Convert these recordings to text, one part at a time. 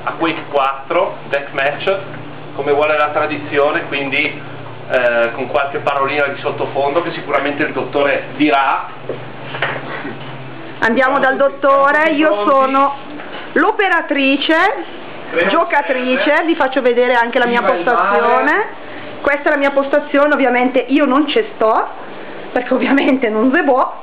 a Quake 4 Deathmatch, come vuole la tradizione, quindi con qualche parolina di sottofondo che sicuramente il dottore dirà. Andiamo dal dottore, io sono l'operatrice, giocatrice, vi faccio vedere anche la mia postazione. Questa è la mia postazione, ovviamente io non ci sto, perché ovviamente non se può.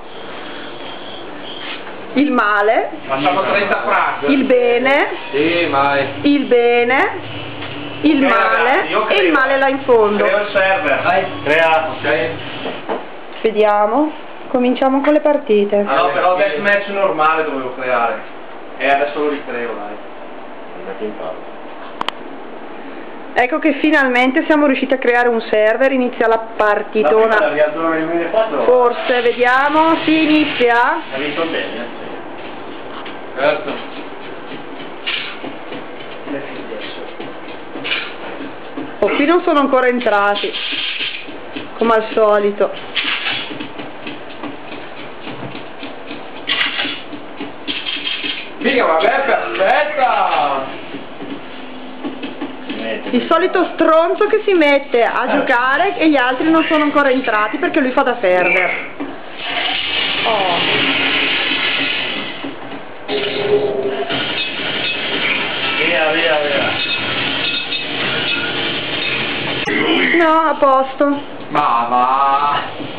Il male, Facciamo 30 frasi. il bene, Sì, mai. il bene, il male ragazzi, io e il male là in fondo. Creo il server. Vai. Crea, ok. Vediamo, cominciamo con le partite. Ah no, però deathmatch normale dovevo creare. E adesso lo ricreo, dai. Ecco che finalmente siamo riusciti a creare un server, inizia la partitona. Forse, vediamo, si inizia. Ha vinto bene. Certo. Oh, qui non sono ancora entrati, come al solito. Figa, vabbè, perfetta! Il solito stronzo che si mette a giocare e gli altri non sono ancora entrati perché lui fa da server. Oh. Via, via, via. No, a posto. Ma va!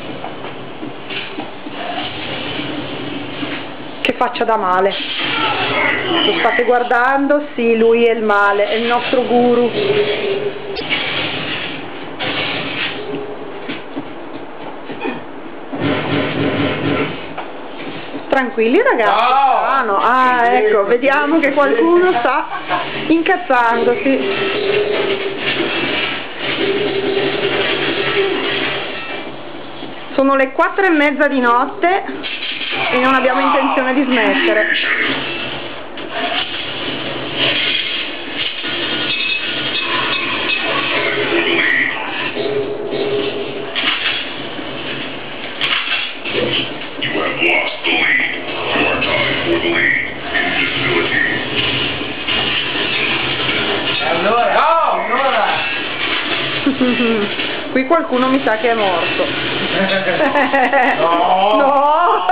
Che faccia da male. Lo state guardando? Sì, lui è il male, è il nostro guru. Tranquilli ragazzi. Ah, no. Ah, ecco, vediamo che qualcuno sta incazzandosi. Sono le 4:30 di notte e non abbiamo intenzione di smettere. Qui qualcuno mi sa che è morto. No! No!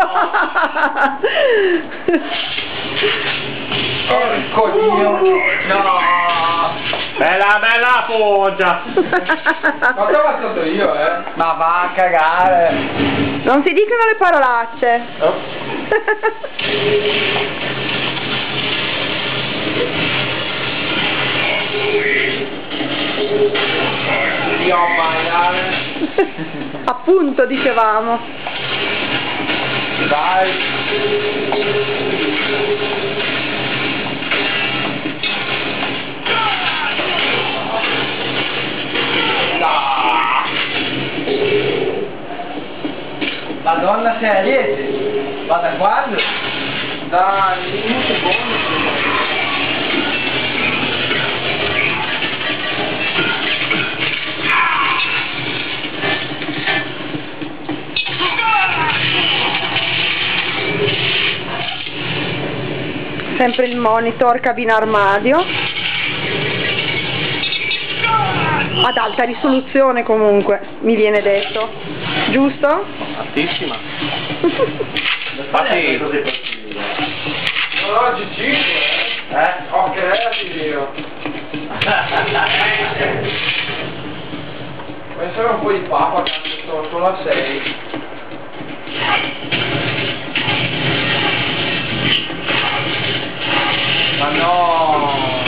Porco Dio! No! Bella, bella foggia! Ma che ho ammazzato io, eh? Ma va a cagare! Non si dicono le parolacce. Oh. Io a ballare. Appunto dicevamo. Dai. Madonna sei a Liete? Ma da quando? Dai, un secondo. Sempre il monitor cabina armadio ad alta risoluzione, comunque mi viene detto, giusto? Altissima. Infatti oggi 5 ok, io può essere un po' di papa, sono solo a 6. Ma no!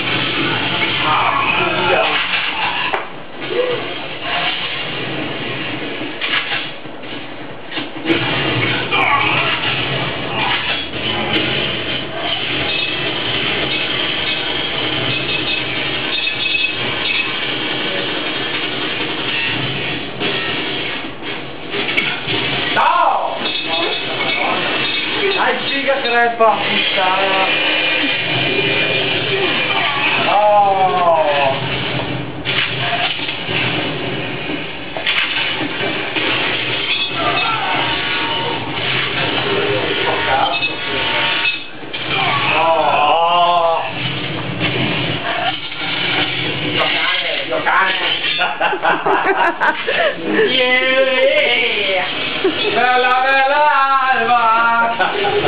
No! Dai, figa crepa, puttana! Oh! Yeah! Bella bella Alba!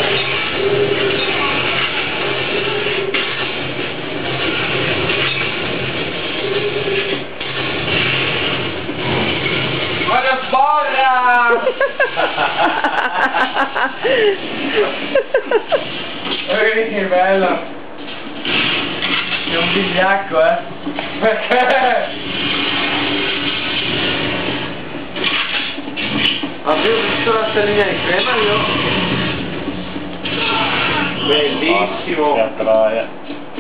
Guarda sborra! Che bello! È un vigliacco, Perché? Avevo visto la stellina di crema io. Bellissimo! Che troia.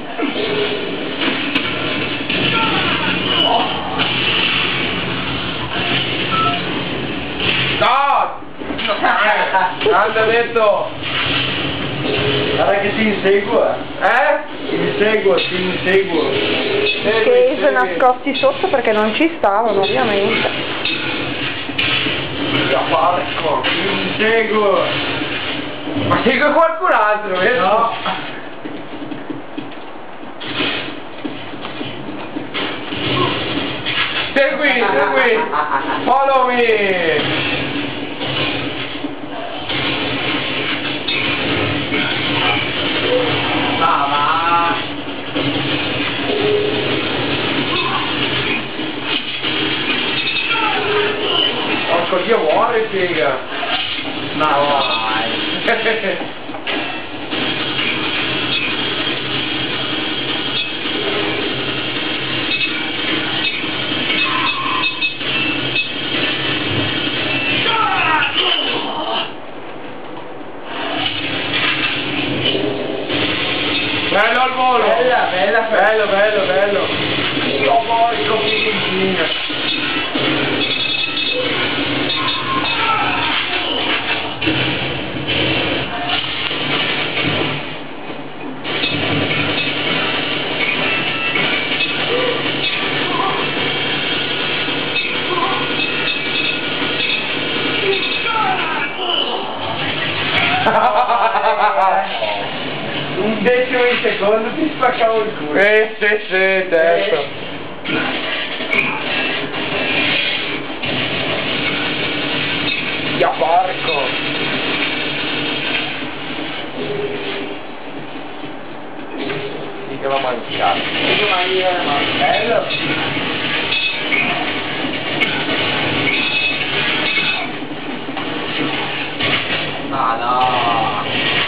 No! Anda detto! Guarda che ti inseguo, Ti inseguo, Che sono nascosti sotto perché non ci stavano, ovviamente. Porco, ti inseguo! Ma segue qualcun altro, vero? No! Segui! Follow me! Mamma! Porco Dio, muore, figa! No, vai! Bello al volo! Bello! Io porco figlina! Un decimo di secondo ti spaccavo il culo. Sì, certo. Ya porco. Mica l'ho mangiato. Bello. Ma no.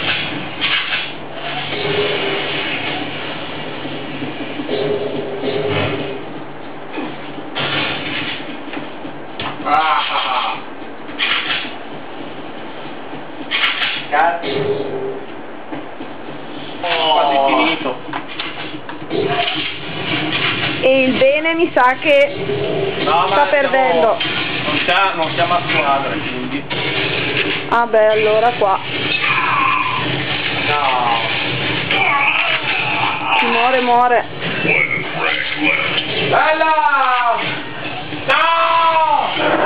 Cazzo. Quasi finito. E il bene mi sa che sta perdendo. Non siamo a squadra, quindi. Ah beh, allora qua. No. Chi muore. Bella! No!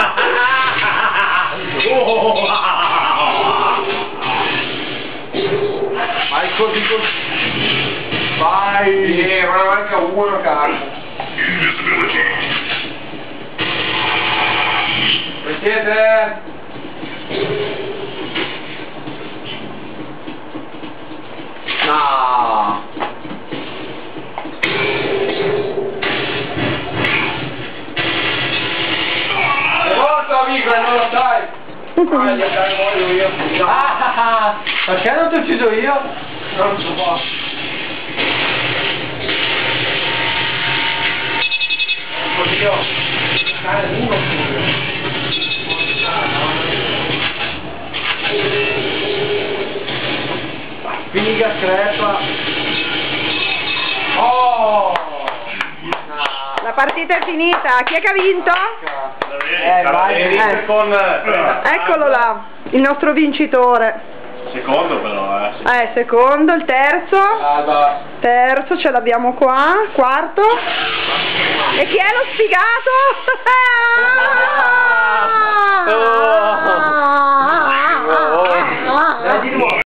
Vai così. Vai! Ma manca uno, cazzo. Dove siete? No! Sei morto, amico, e non lo sai! Voglio io. Perché non ti ucciso io? Non so fa. Oddio. Uno pure. Figa crepa. Oh! La partita è finita. Chi è che ha vinto? Vai. Con... Eccolo là, il nostro vincitore. Secondo però, Secondo, il terzo. Terzo ce l'abbiamo qua. Quarto. E chi è lo sfigato?